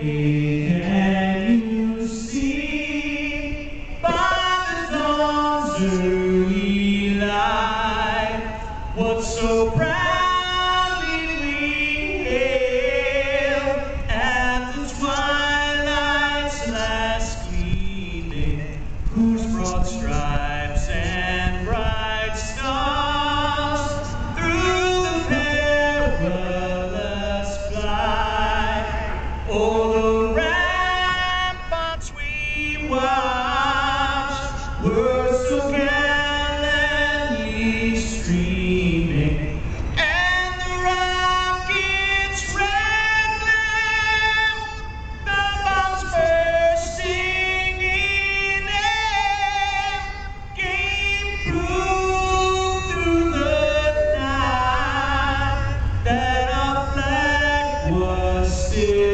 Can you see by the dawn's early light what so proudly we hailed at the twilight's last gleaming, whose broad stripes and bright stars through the perilous flight o'er the ramparts we watched were so gallantly streaming, and the rocket's red glare, the bombs bursting in air, gave proof through the night that our flag was still